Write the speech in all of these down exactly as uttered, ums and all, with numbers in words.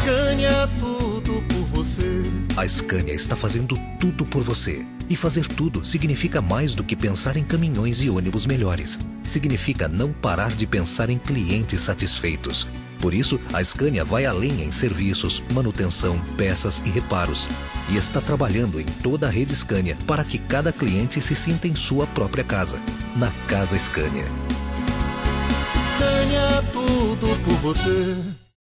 Scania, tudo por você. A Scania está fazendo tudo por você. E fazer tudo significa mais do que pensar em caminhões e ônibus melhores. Significa não parar de pensar em clientes satisfeitos. Por isso, a Scania vai além em serviços, manutenção, peças e reparos. E está trabalhando em toda a rede Scania para que cada cliente se sinta em sua própria casa. Na Casa Scania. Scania, tudo por você.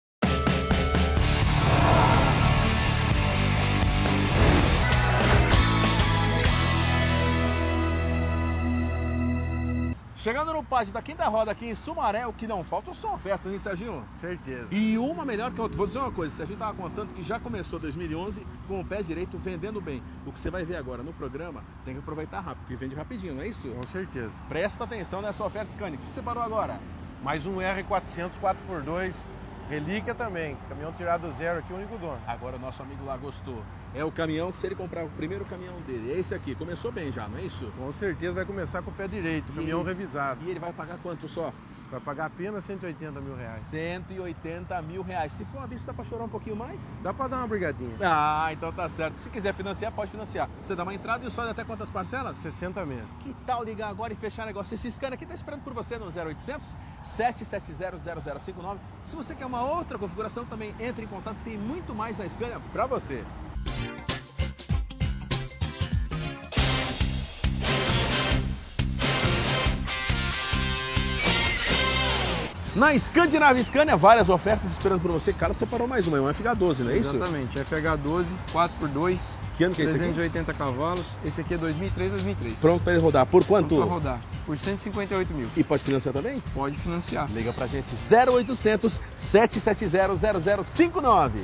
Chegando no pátio da Quinta Roda aqui em Sumaré, o que não falta são ofertas, hein, Serginho? Certeza. E uma melhor que a outra. Vou dizer uma coisa, o Serginho estava contando que já começou dois mil e onze com o pé direito vendendo bem. O que você vai ver agora no programa, tem que aproveitar rápido, porque vende rapidinho, não é isso? Com certeza. Presta atenção nessa oferta Scania. O que você separou agora? Mais um R quatrocentos quatro por dois, relíquia também, caminhão tirado zero aqui, o único dono. Agora o nosso amigo lá gostou. É o caminhão que se ele comprar o primeiro caminhão dele, é esse aqui. Começou bem já, não é isso? Com certeza vai começar com o pé direito, caminhão E- revisado. E ele vai pagar quanto só? Vai pagar apenas cento e oitenta mil reais. cento e oitenta mil reais. Se for à vista, dá pra chorar um pouquinho mais? Dá pra dar uma brigadinha. Ah, então tá certo. Se quiser financiar, pode financiar. Você dá uma entrada e o saldo até quantas parcelas? sessenta meses. Que tal ligar agora e fechar negócio? Esse Scania aqui tá esperando por você no zero oitocentos, sete sete zero, zero zero cinco nove. Se você quer uma outra configuração, também entre em contato. Tem muito mais na Scania pra você. Na Scandinavia Scania, várias ofertas esperando por você. Cara, separou mais uma, é um F H doze, não é isso? Exatamente, F H doze, quatro por dois, Que ano que é esse aqui? trezentos e oitenta cavalos. Esse aqui é dois mil e três, dois mil e três. Pronto pra ele rodar. Por quanto? Para rodar, por cento e cinquenta e oito mil. E pode financiar também? Pode financiar. Liga pra gente zero oitocentos, sete sete zero, zero zero cinco nove.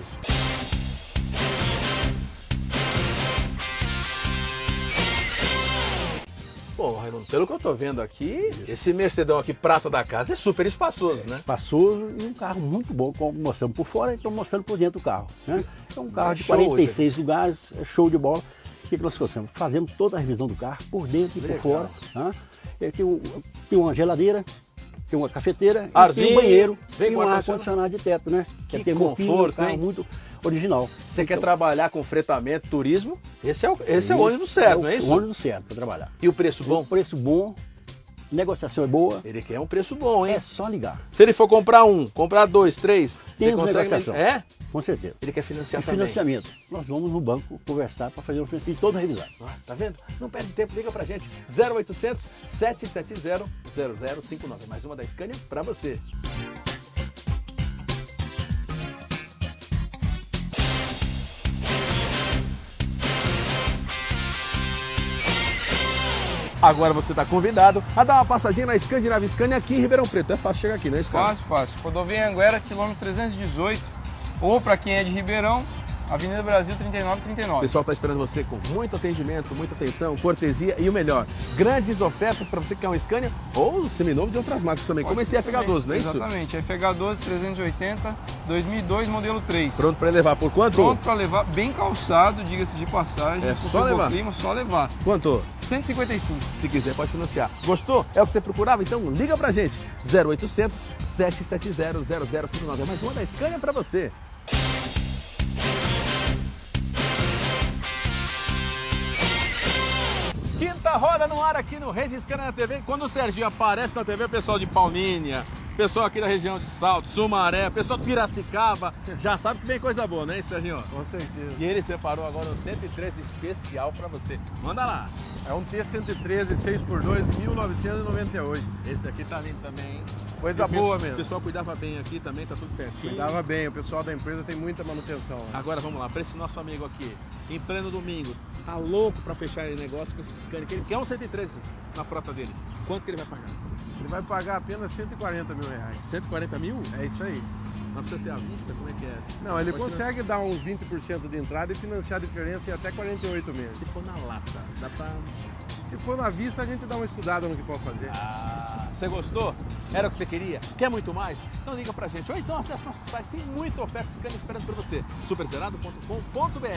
Pô, Raimundo, pelo que eu tô vendo aqui, esse Mercedão aqui, prata da casa, é super espaçoso, né? Espaçoso e um carro muito bom, como mostramos por fora e estamos mostrando por dentro do carro. Né? É um carro É de show, quarenta e seis lugares, é show de bola. O que, que nós fazemos? Fazemos toda a revisão do carro, por dentro e por Legal. fora. Né? Ele tem, um, tem uma geladeira, tem uma cafeteira, e Arzinho, tem um banheiro vem e com um ar-condicionado. ar-condicionado de teto, né? Que é termopino, conforto, um carro hein? muito original. Você quer Então, trabalhar com fretamento, turismo, esse é o, esse é o ônibus certo, não é isso? O ônibus certo para trabalhar. E o preço Bom, bom? preço bom, negociação é boa, Ele quer um preço bom, hein? é só ligar. Se ele for comprar um, comprar dois, três, você Temos consegue... negociação. É? Com certeza. Ele quer financiar E também. financiamento. Nós vamos no banco conversar para fazer o financiamento todo revisado. Ah, tá vendo? Não perde tempo, liga pra gente. zero oitocentos, sete sete zero, zero zero cinco nove. Mais uma da Scania pra você. Agora você está convidado a dar uma passadinha na Scandinavia Scania aqui em Ribeirão Preto. É fácil chegar aqui, não é isso, cara? Fácil, fácil. Rodovia Anguera, quilômetro trezentos e dezoito. Ou para quem é de Ribeirão, Avenida Brasil trinta e nove, trinta e O nove. pessoal está esperando você com muito atendimento, muita atenção, cortesia e o melhor, grandes ofertas para você que quer um Scania ou seminovo de outras marcas também, como esse F H doze, não é isso? Exatamente, F H doze trezentos e oitenta, dois mil e dois, modelo três. Pronto para levar por quanto? Pronto para levar, bem calçado, diga-se de passagem. É com só levar. Clima, só levar. Quanto? cento e cinquenta e cinco. Se quiser pode financiar. Gostou? É o que você procurava? Então liga pra gente. zero oitocentos, sete sete zero, zero zero cinco nove. É mais uma da Scania para você. Quinta roda no ar aqui no Rede Scania na T V. Quando o Serginho aparece na T V, o pessoal de Paulínia, pessoal aqui da região de Salto, Sumaré, pessoal de Piracicaba, já sabe que vem coisa boa, né, Serginho? Com certeza. E ele separou agora um cento e treze especial para você. Manda lá. É um T cento e treze seis por dois, mil novecentos e noventa e oito. Esse aqui tá lindo também, hein? Coisa O boa O mesmo. pessoal cuidava bem aqui também, tá tudo certinho. Cuidava bem, o pessoal da empresa tem muita manutenção. Né? Agora vamos lá, para esse nosso amigo aqui, em pleno domingo, tá louco para fechar esse negócio com esse Scania, que ele quer um cento e treze na frota dele. Quanto que ele vai pagar? Ele vai pagar apenas cento e quarenta mil reais. cento e quarenta mil? É isso aí. Não precisa ser à vista? Como é que é? Não, ele Pode consegue dar uns vinte por cento de entrada e financiar a diferença em até quarenta e oito financiar- meses. Se for na lata, dá pra... Se for na vista, a gente dá uma estudada no que pode fazer. Ah, você gostou? Era o que você queria? Quer muito mais? Então liga pra gente. Ou então acesse nosso site, tem muita oferta Scania esperando por você. super zerado ponto com ponto br.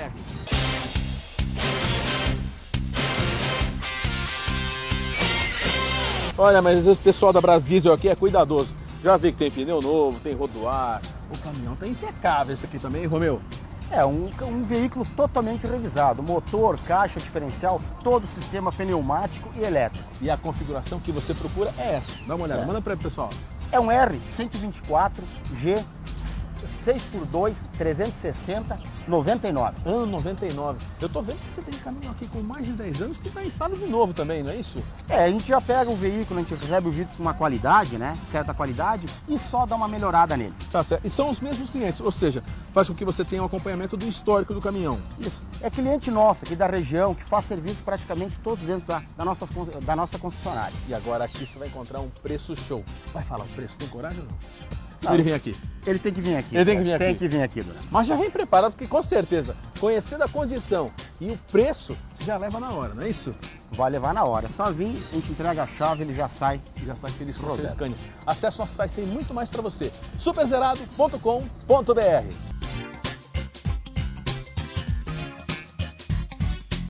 Olha, mas o pessoal da Brasdiesel aqui é cuidadoso. Já vi que tem pneu novo, tem rodoar, O caminhão tá impecável esse aqui também, Romeu. É um, um veículo totalmente revisado, motor, caixa, diferencial, todo o sistema pneumático e elétrico. E a configuração que você procura é essa. Dá uma olhada, É. manda para ele, pessoal. É um R cento e vinte e quatro G seis por dois, trezentos e sessenta, noventa e nove. Ano noventa e nove. Eu tô vendo que você tem caminhão aqui com mais de dez anos que tá em estado de novo também, não é isso? É, a gente já pega o veículo, a gente recebe o veículo com uma qualidade, né? Certa qualidade, e só dá uma melhorada nele. Tá certo. E são os mesmos clientes, ou seja, faz com que você tenha um acompanhamento do histórico do caminhão. Isso. É cliente nosso aqui da região que faz serviço praticamente todos dentro da, da, nossa, da nossa concessionária. E agora aqui você vai encontrar um preço show. Vai falar o preço, tem coragem ou não? Não, Ele isso- vem aqui. Ele tem que vir aqui. Ele tem que vir Tem aqui. que vir aqui, Dona. Mas já vem preparado, porque com certeza, conhecendo a condição e o preço, já leva na hora, não é isso? Vai levar na hora. Só vir, a gente entrega a chave, ele já sai. Já sabe feliz com o seu Roberto. Scania. Acesse nosso site, tem muito mais para você. superzerado ponto com ponto br.